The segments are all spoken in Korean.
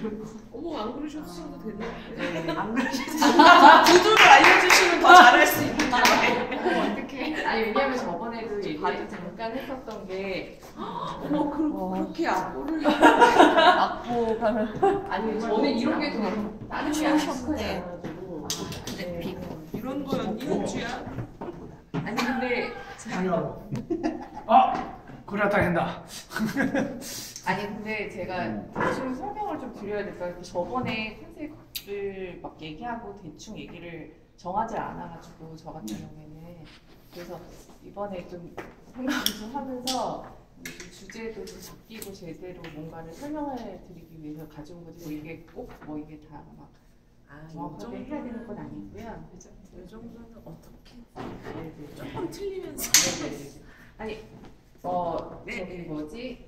어머 안 그러셔도 되네. 네, 안 그러셔도 구두를 알려주시면 더 잘할 수 있는 거예요. 어떻게? 아니 왜냐면 저번에도 얘기를 잠깐 했었던 게 어머 그렇게 악보를 악보 가면 아니 저는 이런 게 좀 다른 게 추우셨대. 아니고 근데 이런 거였니 현주야? 아니 근데 아니요. 아, 그렇다 한다. 아니 근데 제가 대충 설명을 좀 드려야 될까요? 저번에 컨셉을 막 얘기하고 대충 얘기를 정하지 않아가지고 저 같은 경우에는 그래서 이번에 좀 생각을 좀 하면서 좀 주제도 좀 바뀌고 제대로 뭔가를 설명을 드리기 위해서 가져온 거지 뭐 이게 꼭 뭐 이게 다 막 정확하게 해야 되는 건 아니고요. 그죠? 이 정도는 어떻게 네네. 조금 틀리면서 아니 네. 저기 뭐지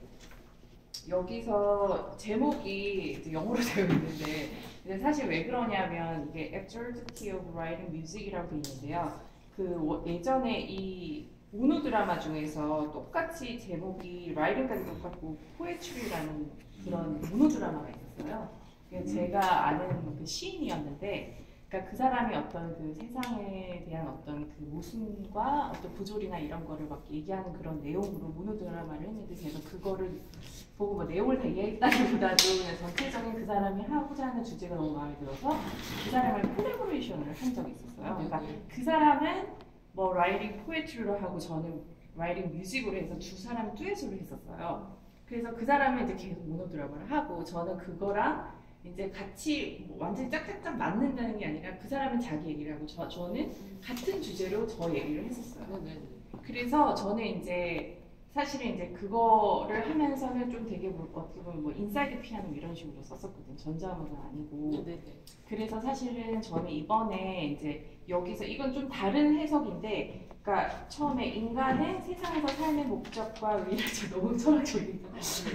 여기서 제목이 이제 영어로 되어 있는데 근데 사실 왜 그러냐면 이게 Absurdity of Writing Music이라고 되어 있는데요. 그 예전에 이 모노 드라마 중에서 똑같이 제목이 라이팅까지 똑같고 포에트리라는 그런 모노 드라마가 있었어요. 제가 아는 그 시인이었는데, 그러니까 그 사람이 어떤 그 세상에 대한 어떤 그 모순과 어떤 부조리나 이런 거를 막 얘기하는 그런 내용으로 모노 드라마를 했는데 제가 그거를 보고 뭐 내용을 다 이해했다기보다도 그냥 전체적인 그 사람이 하고자 하는 주제가 너무 마음에 들어서 그 사람을 콜라보레이션을 한 적이 있었어요. 그러니까 그 사람은 뭐 라이팅 포에트리로 하고 저는 라이팅 뮤직으로 해서 두 사람이 듀엣으로 했었어요. 그래서 그 사람은 이제 계속 모노 드라마를 하고 저는 그거랑 이제 같이 뭐 완전히 짝짝짝 맞는다는 게 아니라 그 사람은 자기 얘기를 하고 저는 같은 주제로 저 얘기를 했었어요. 그래서 저는 이제 사실은 이제 그거를 하면서는 좀 되게 뭐 어떻게 보면 뭐 인사이드 피아노 이런 식으로 썼었거든. 전자음악은 아니고. 그래서 사실은 저는 이번에 이제 여기서 이건 좀 다른 해석인데, 그러니까 처음에 인간은 세상에서 삶의 목적과 의의를 너무 철학적이다.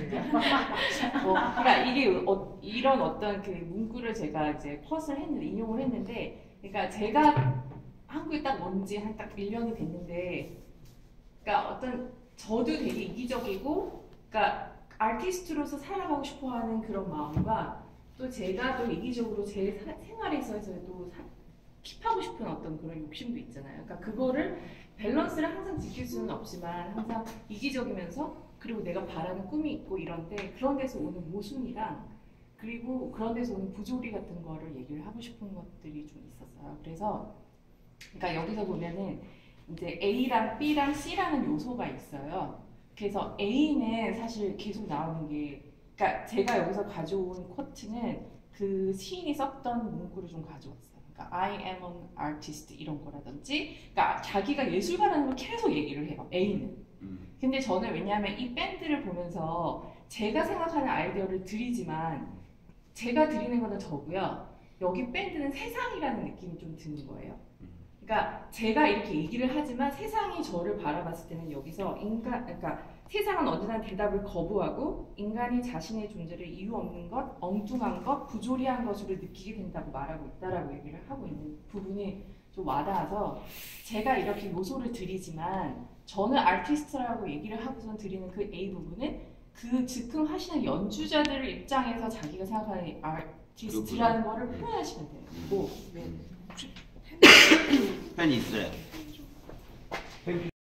그러니까 이게 이런 어떤 그 문구를 제가 이제 컷을 했는데 인용을 했는데, 그러니까 제가 한국에 딱 온 지 한 딱 1년이 됐는데, 그러니까 어떤 저도 되게 이기적이고, 그러니까 아티스트로서 살아가고 싶어하는 그런 마음과 또 제가 또 이기적으로 제 생활에서도 킵하고 싶은 어떤 그런 욕심도 있잖아요. 그러니까 그거를 밸런스를 항상 지킬 수는 없지만 항상 이기적이면서 그리고 내가 바라는 꿈이 있고 이런데 그런 데서 오는 모순이랑 그리고 그런 데서 오는 부조리 같은 거를 얘기를 하고 싶은 것들이 좀 있었어요. 그래서 그러니까 여기서 보면은 이제 A랑 B랑 C라는 요소가 있어요. 그래서 A는 사실 계속 나오는 게 그러니까 제가 여기서 가져온 쿼트는 그 시인이 썼던 문구를 좀 가져왔어요. 그러니까 I am an artist 이런 거라든지 그러니까 자기가 예술가라는 걸 계속 얘기를 해요. A는. 근데 저는 왜냐하면 이 밴드를 보면서 제가 생각하는 아이디어를 드리지만 제가 드리는 거는 저고요. 여기 밴드는 세상이라는 느낌이 좀 드는 거예요. 그러니까 제가 이렇게 얘기를 하지만 세상이 저를 바라봤을 때는 여기서 그러니까 세상은 언제나 대답을 거부하고 인간이 자신의 존재를 이유 없는 것, 엉뚱한 것, 부조리한 것으로 느끼게 된다고 말하고 있다라고 얘기를 하고 있는 부분이 좀 와닿아서 제가 이렇게 요소를 드리지만 저는 아티스트라고 얘기를 하고선 드리는 그 A 부분은 그 즉흥하시는 연주자들의 입장에서 자기가 생각하는 아티스트라는 거를 표현하시면 되는 거고 팬이 있어요.